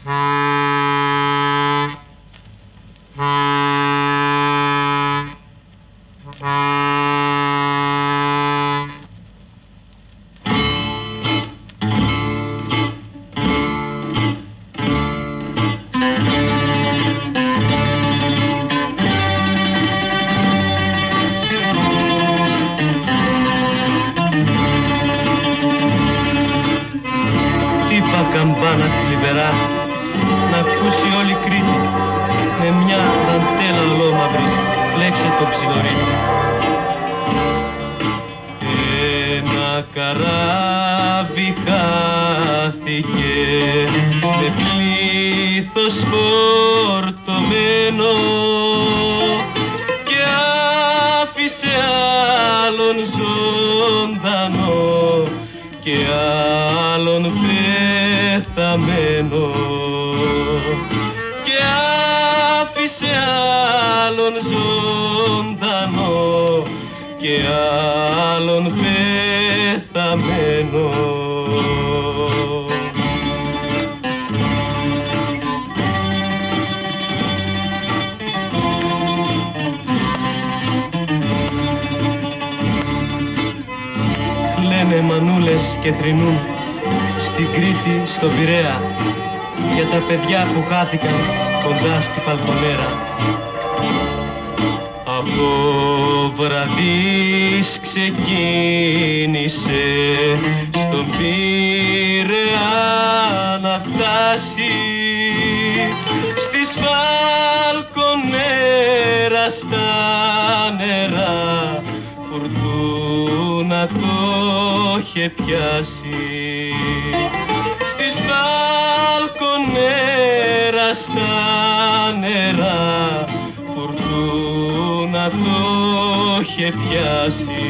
Καμπάνα θλιβερά, να ακούσει όλη η Κρήτη, με μια δαντέλα ολόμαυρη, πλέξε το ψιλορίτη. Ένα καράβι χάθηκε, με πλήθος φορτωμένο, και άφησε άλλον ζωντανό και άλλον πεθαμένο, και άφησε άλλον ζωντανό και άλλον πεθαμένο. Λένε μανούλες και θρηνούν στην Κρήτη, στον Πειραιά, για τα παιδιά που χάθηκαν κοντά στη Φαλκονέρα. Από βραδύς ξεκίνησε στον Πειραιά να φτάσει, στις Φαλκονέρα στα νερά φουρτούνα το είχε πιάσει. Στις Φαλκονέρα στα νερά φουρτούνα το είχε πιάσει.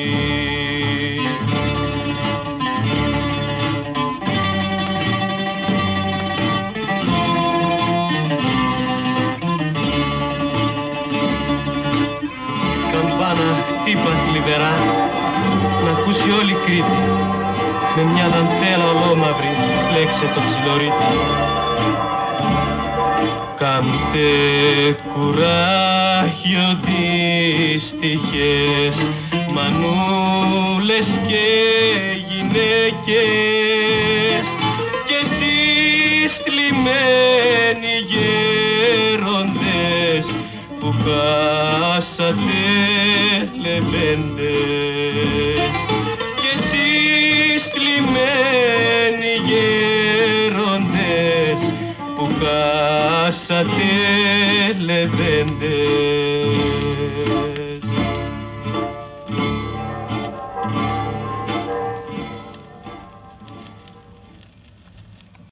Καμπάνα χτύπα θλιβερά, να ακούσει όλη η Κρήτη, με μια δαντέλα ολόμαυρη, πλέξε το ψιλορίτη. Κάντε κουράγιο δύστιχες μανούλες και γυναίκες, και εσείς θλιμμένοι γέροντες που χάσατε λεβέντες, και εσείς θλιμμένοι γέροντες που χάσατε λεβέντες.